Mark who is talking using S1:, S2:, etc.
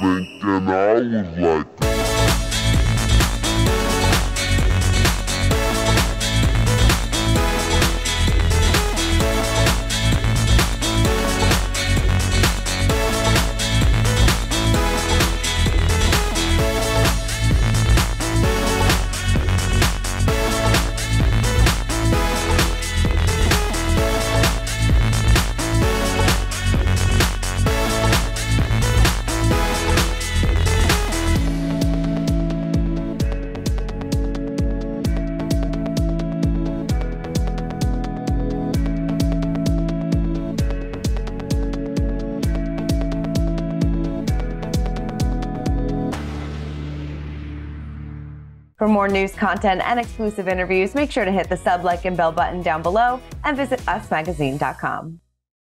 S1: thinking I would like it.
S2: For more news content and exclusive interviews, make sure to hit the sub, like, and bell button down below and visit usmagazine.com.